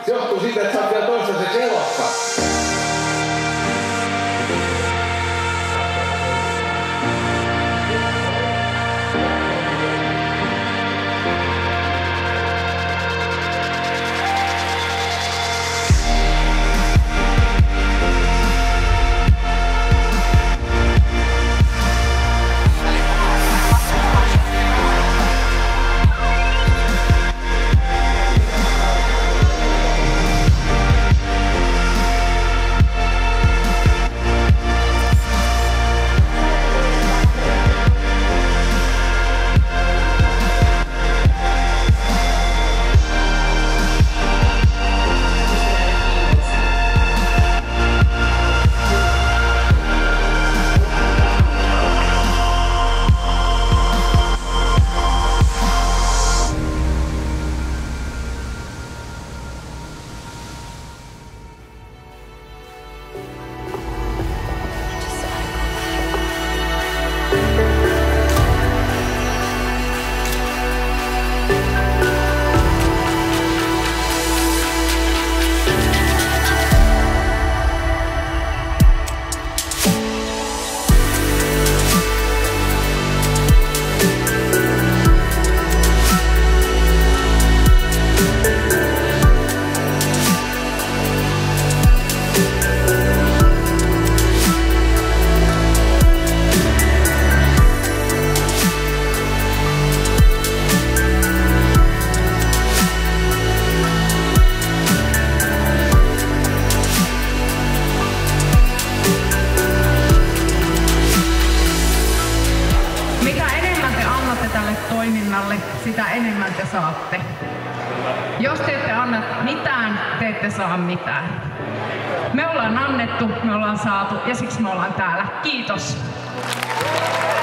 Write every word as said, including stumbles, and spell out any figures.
Se johtuu siitä, että sä oot vielä toistaiseksi elossa. Toiminnalle, sitä enemmän te saatte. Jos te ette anna mitään, te ette saa mitään. Me ollaan annettu, me ollaan saatu ja siksi me ollaan täällä. Kiitos!